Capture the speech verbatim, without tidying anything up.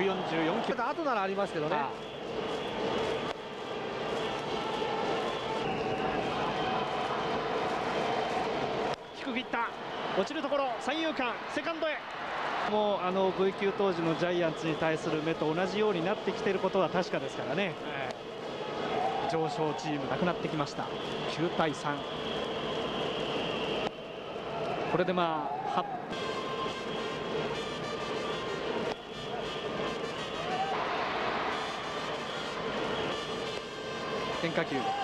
ひゃくよんじゅうよんキロ。 後ならありますけどね。 低くいった。落ちるところ三遊間セカンドへ。 もうあの ブイ 級当時のジャイアンツに対する目と同じようになってきていることは確かですからね。 えー、上昇チームなくなってきました。きゅうたいさん。これでまあは変化球。